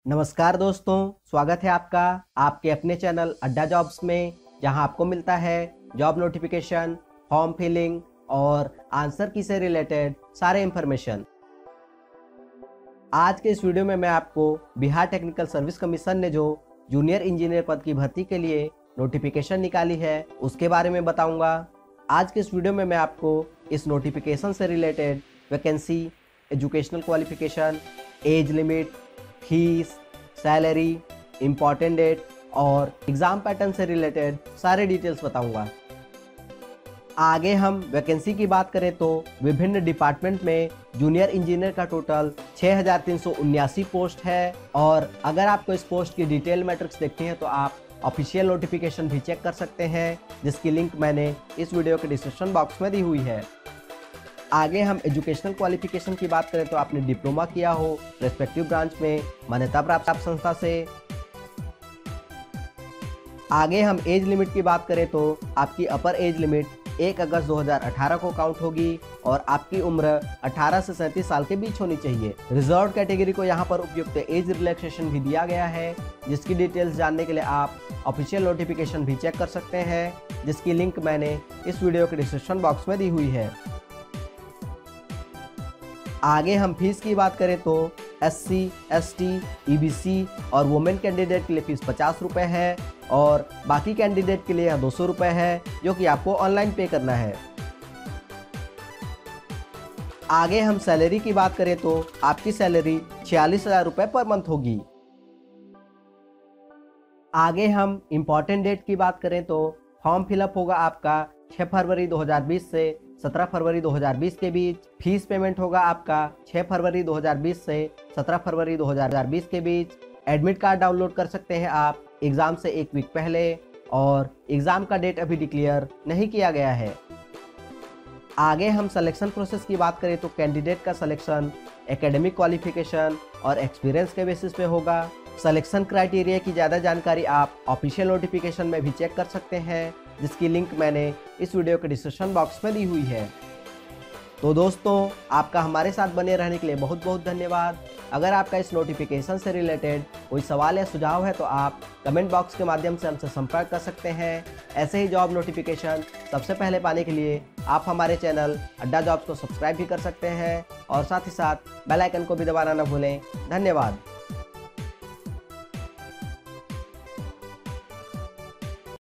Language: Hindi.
नमस्कार दोस्तों, स्वागत है आपका आपके अपने चैनल अड्डा जॉब्स में, जहां आपको मिलता है जॉब नोटिफिकेशन, फॉर्म फिलिंग और आंसर की से रिलेटेड सारे इंफॉर्मेशन। आज के इस वीडियो में मैं आपको बिहार टेक्निकल सर्विस कमीशन ने जो जूनियर इंजीनियर पद की भर्ती के लिए नोटिफिकेशन निकाली है उसके बारे में बताऊंगा। आज के इस वीडियो में मैं आपको इस नोटिफिकेशन से related vacancy, educational qualification, age limit, fees, salary, important date और एग्ज़ाम पैटर्न से रिलेटेड सारे डिटेल्स बताऊंगा। आगे हम वैकेंसी की बात करें तो विभिन्न डिपार्टमेंट में जूनियर इंजीनियर का टोटल 6379 पोस्ट है। और अगर आपको इस पोस्ट की डिटेल मैट्रिक्स देखनी है तो आप ऑफिशियल नोटिफिकेशन भी चेक कर सकते हैं, जिसकी लिंक मैंने इस वीडियो के डिस्क्रिप्शन बॉक्स में दी हुई है। आगे हम एजुकेशनल क्वालिफिकेशन की बात करें तो आपने डिप्लोमा किया हो रेस्पेक्टिव ब्रांच में मान्यता प्राप्त संस्था से। आगे हम एज लिमिट की बात करें तो आपकी अपर एज लिमिट 1 अगस्त 2018 को काउंट होगी और आपकी उम्र 18 से 37 साल के बीच होनी चाहिए। रिजर्व कैटेगरी को यहाँ पर उपयुक्त एज रिलैक्सेशन भी दिया गया है, जिसकी डिटेल्स जानने के लिए आप ऑफिशियल नोटिफिकेशन भी चेक कर सकते हैं, जिसकी लिंक मैंने इस वीडियो के डिस्क्रिप्शन बॉक्स में दी हुई है। आगे हम फीस की बात करें तो SC, ST, EBC और वुमेन कैंडिडेट के लिए फीस 50 रुपये है और बाकी कैंडिडेट के लिए यह 200 रुपये है, जो कि आपको ऑनलाइन पे करना है। आगे हम सैलरी की बात करें तो आपकी सैलरी 46,000 रुपये पर मंथ होगी। आगे हम इम्पॉर्टेंट डेट की बात करें तो फॉर्म फिलअप होगा आपका 6 फरवरी 2020 से 17 फरवरी 2020 के बीच। फीस पेमेंट होगा आपका 6 फरवरी 2020 से 17 फरवरी 2020 के बीच। एडमिट कार्ड डाउनलोड कर सकते हैं आप एग्ज़ाम से 1 वीक पहले, और एग्ज़ाम का डेट अभी डिक्लेयर नहीं किया गया है। आगे हम सिलेक्शन प्रोसेस की बात करें तो कैंडिडेट का सिलेक्शन एकेडमिक क्वालिफिकेशन और एक्सपीरियंस के बेसिस पे होगा। सिलेक्शन क्राइटेरिया की ज़्यादा जानकारी आप ऑफिशियल नोटिफिकेशन में भी चेक कर सकते हैं, जिसकी लिंक मैंने इस वीडियो के डिस्क्रिप्शन बॉक्स में दी हुई है। तो दोस्तों, आपका हमारे साथ बने रहने के लिए बहुत बहुत धन्यवाद। अगर आपका इस नोटिफिकेशन से रिलेटेड कोई सवाल या सुझाव है तो आप कमेंट बॉक्स के माध्यम से हमसे संपर्क कर सकते हैं। ऐसे ही जॉब नोटिफिकेशन सबसे पहले पाने के लिए आप हमारे चैनल अड्डा जॉब्स को सब्सक्राइब भी कर सकते हैं और साथ ही साथ बेल आइकन को भी दबाना न भूलें। धन्यवाद।